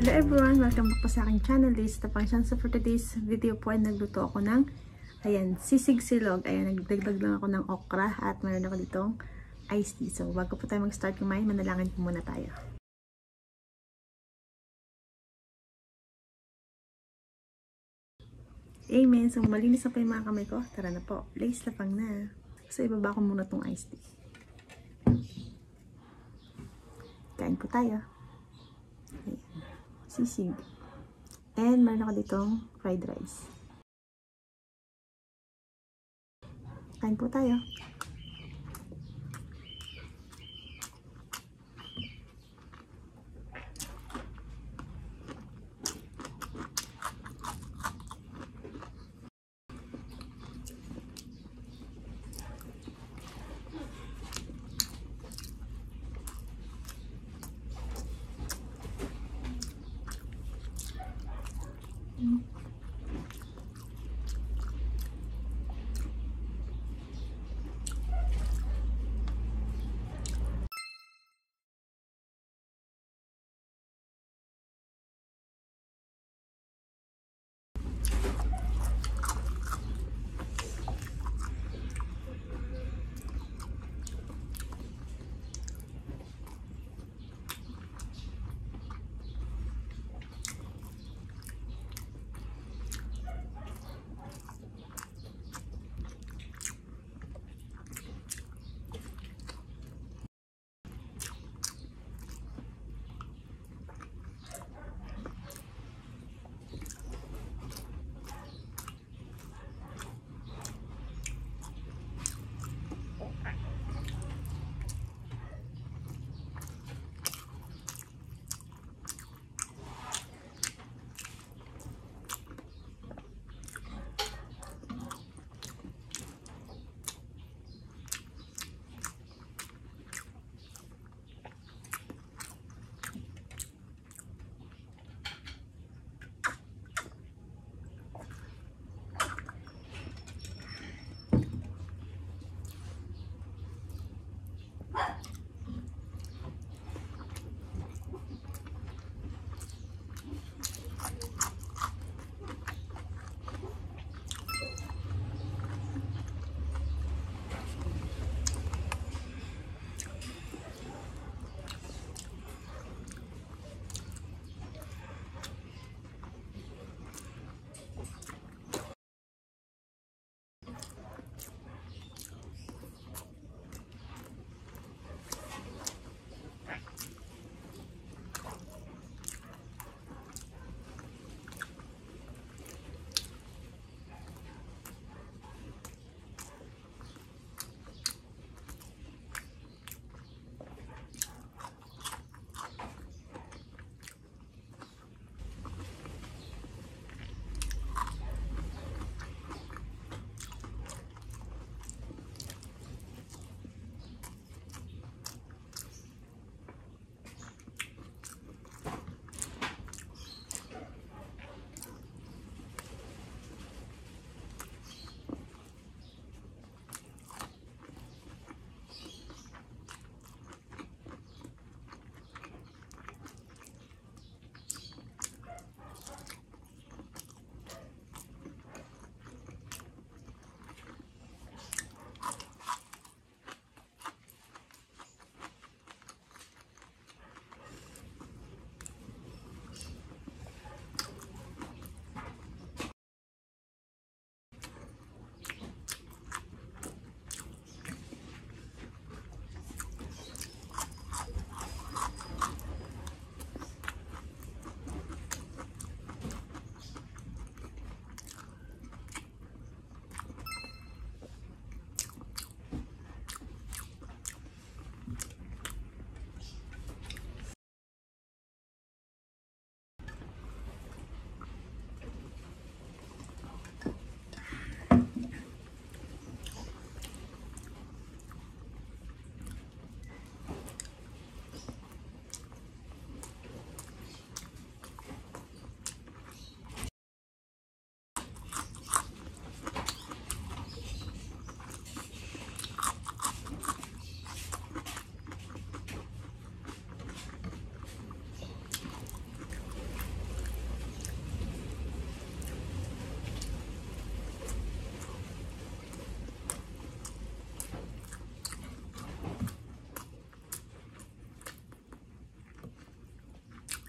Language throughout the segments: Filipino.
Hello everyone! Welcome back po sa aking channel. This is the function. So for today's video po ay nagluto ako ng sisig silog. Ayan, nagdagdag lang ako ng okra at mayroon ako ditong iced tea. So bago po tayo mag-start kumain, manalangin po muna tayo. Amen! So malinis na po yung mga kamay ko. Tara na po. Lace lapang na. So ibaba ko muna tong iced tea. Kain po tayo. Ayan. Sisig. And meron ako ditong fried rice. Kain po tayo.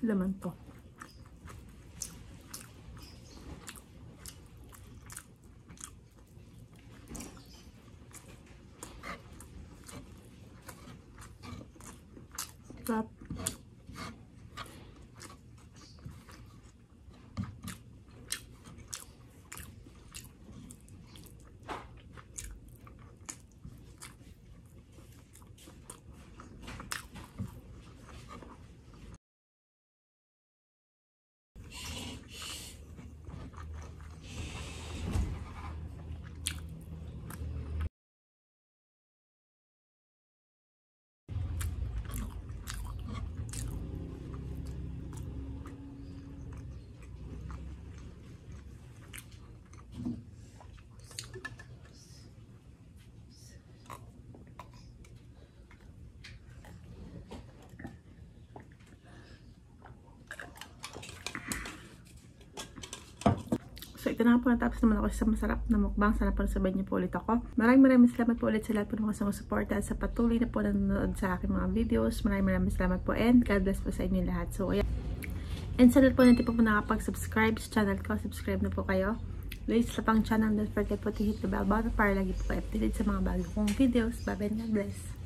laman to. Sarap. So, ito na po, natapos naman ako sa masarap na mukbang. Sana po nasabay niyo po ulit ako. Maraming salamat po ulit sa lahat po ng mga sumusuporta at sa patuloy na po nanonood sa aking mga videos. Maraming salamat po and God bless po sa inyo lahat. So, ayan. And sa lahat po natin po nakapag-subscribe sa channel ko, subscribe na po kayo. Please, sa pang channel, don't forget po to hit the bell button para lagi po kayo updated sa mga bago kong videos. Bye-bye and God bless.